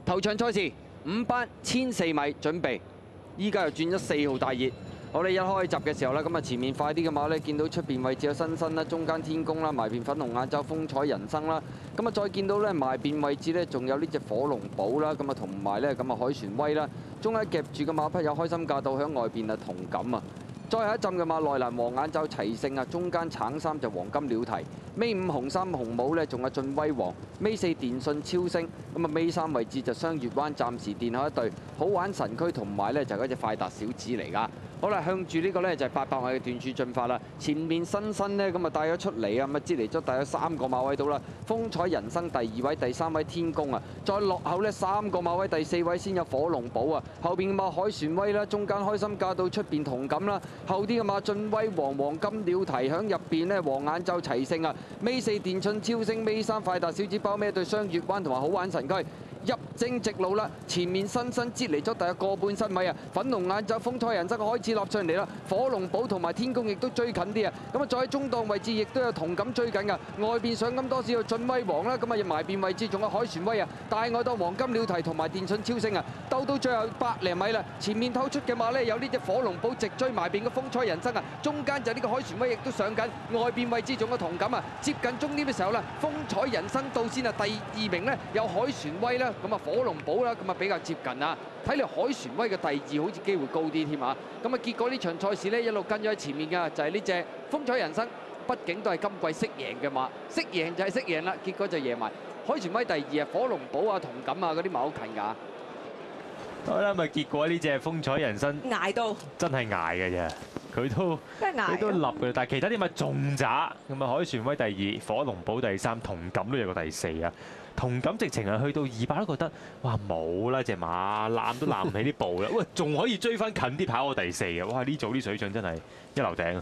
頭場賽事5班1400米準備，依家又轉咗4號大熱。我哋一開閘嘅時候咧，咁啊前面快啲嘅馬咧，見到出邊位置有新新啦，中間天宮啦，埋邊粉紅眼罩風采人生啦，咁啊再見到咧埋邊位置咧，仲有呢隻火龍寶啦，咁啊同埋咧咁啊凱旋威啦，中間夾住嘅馬匹有開心駕到響外邊啊同感啊！再下一陣嘅馬內蘭黃眼罩齊勝啊，中間橙衫就黃金鳥蹄，尾5紅衫紅帽咧，仲有晉威王，尾4電信超星，咁啊尾3位置就雙月灣暫時墊後一隊，好玩神區同埋咧就嗰隻快達小子嚟㗎。好啦，向住呢個咧就係800米嘅段處進發啦。前面新新咧咁啊帶咗出嚟啊，咁啊接嚟咗大約3個馬位到啦。風采人生第2位、第3位天宮啊，再落後呢3個馬位，第4位先有火龍寶啊。後邊嘅馬凱旋威啦，中間開心駕到出邊同感啦。後啲嘅馬晉威王黃金鳥蹄響入邊呢，黃眼罩齊勝啊。尾4電信超星，尾3快達小子包孭對雙月灣同埋好玩神區。入正直路啦，前面新新接嚟咗大約個半身米啊！粉紅眼罩風采人生開始立上嚟啦，火龍寶同埋天宮亦都追近啲啊！咁啊，再喺中檔位置亦都有同感追緊噶，外邊上咁多少有晉威王啦，咁啊埋邊位置仲有凱旋威啊，大外檔黃金鳥蹄同埋電信超星啊，鬥到最後100零米啦，前面透出嘅馬呢，有呢隻火龍寶直追埋邊嘅風采人生啊，中間就呢個凱旋威亦都上緊，外邊位置仲有同感啊，接近終點嘅時候啦，風采人生到先啊，第2名呢，有凱旋威啦。咁啊，火龍寶啦，咁啊比較接近啊。睇嚟凱旋威嘅第2好似機會高啲添啊。咁啊，結果呢場賽事呢，一路跟咗喺前面㗎，就係呢隻風采人生。畢竟都係今季識贏嘅馬，識贏就係識贏啦。結果就贏埋凱旋威第2啊，火龍寶啊、同感啊嗰啲馬好近㗎。 好啦，咪結果呢隻風采人生捱到真係捱嘅啫，佢都立嘅，但係其他啲馬仲渣。咁啊，凱旋威第2，火龍寶第3，同感都有個第4啊。同感直情係去到200都覺得，哇冇啦隻馬攬都攬唔起啲步啦，喂仲可以追翻近啲跑過第4嘅，哇呢組啲水準真係一流頂啊！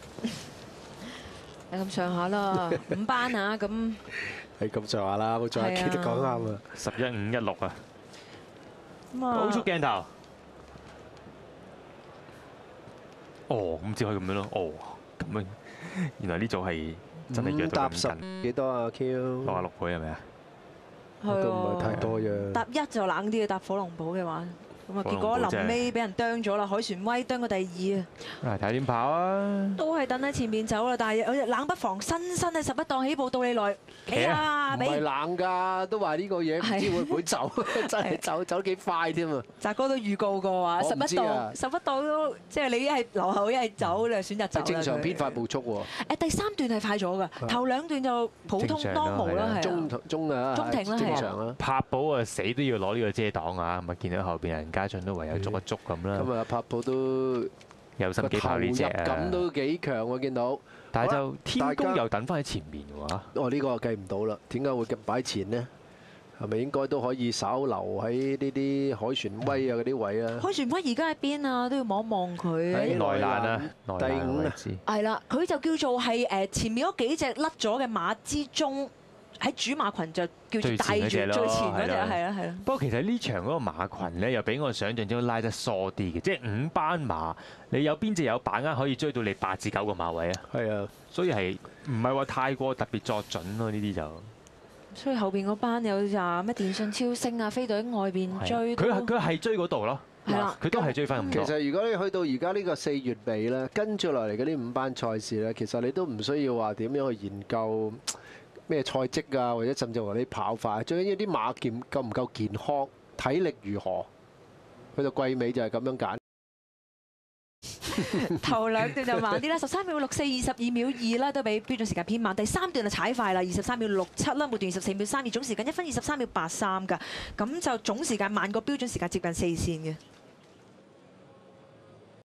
係咁上下啦，5班啊咁。 係咁上下啦，冇再記得講啱啊 ！11.516啊！補速鏡頭。哦，咁只可以咁樣咯。哦，咁樣原來呢組係真係約到咁近。 10幾多啊 Q？ 66倍係咪啊？ 都唔係太多啫。 搭1就冷啲嘅，搭火龍寶嘅話，咁啊結果臨尾俾人啄咗啦，凱旋威啄個第2啊。 嚟睇點跑啊！ 都係等喺前面走啦，但係有隻冷不防新喺11檔起步到你來企啊！ 唔係冷㗎，都話呢個嘢唔知會唔會走，真係走幾快添啊！ 澤哥都預告過話11檔都即係你一係留後一係走，你係選擇走啦。 正常偏快步速喎。 第3段係快咗㗎，頭2段就普通 normal 啦，係中啊， 中停啦，係啊。 柏寶啊，死都要攞呢個遮擋啊！咁啊，見到後邊人家俊都唯有捉一捉咁啦。 咁啊，柏寶都有心機跑呢隻啊！ 咁都幾強喎，見到。 但係就天宮又等翻喺前面喎。 哦，呢個計唔到啦，點解會擺前呢？係咪應該都可以稍留喺呢啲凱旋威啊嗰啲位啊？ 凱旋威而家喺邊啊？都要望一望佢。 喺內欄啊， 第5啊。 係啦，佢就叫做係前面嗰幾隻甩咗嘅馬之中，喺主馬群就叫做帶住最前嗰隻，係啦係啦。 不過其實呢場嗰個馬群咧，又比我想象中拉得疏啲嘅，即係5班馬，你有邊隻有把握可以追到你8至9個馬位啊？係啊，所以係唔係話太過特別作準咯？呢啲就。 所以後邊嗰班有咋咩電信超星啊，飛到喺外邊追。 佢係追嗰度咯。係啦，佢都係追翻咁多。 其實如果你去到而家呢個4月尾咧，跟住落嚟嗰啲5班賽事咧，其實你都唔需要話點樣去研究咩賽績啊，或者甚至乎你跑法，最緊要啲馬健夠唔夠健康，體力如何，去到季尾就係咁樣揀。 頭2段就慢啲啦，13秒64、22秒2啦，都比標準時間偏慢。第3段就踩快啦，23秒67啦，末段24秒32，總時間1分23秒83㗎，咁就總時間慢過標準時間接近4線嘅。